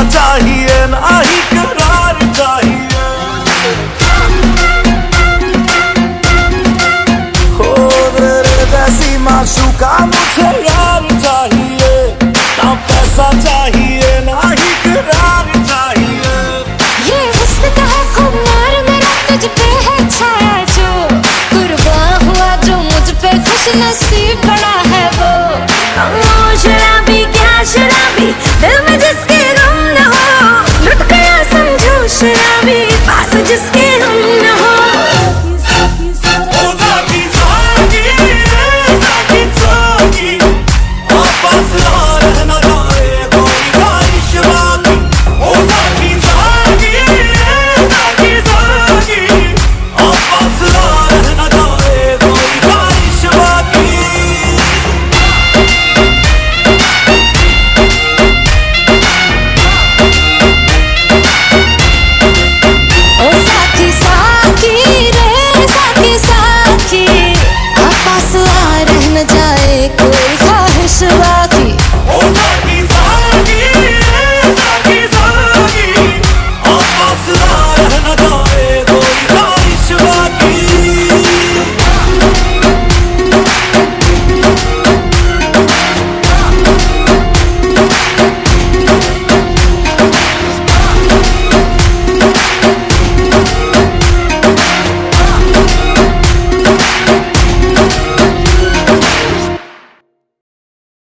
चाहिए ना ही करार चाहिए। हो तेरे जैसी माशूका मुझे यार चाहिए, ना पैसा चाहिए ना ही करार चाहिए। ये हुस्न का है खुमार मेरा तुझ पे है छाया, जो कुर्बान हुआ जो मुझ पे खुश नसीब।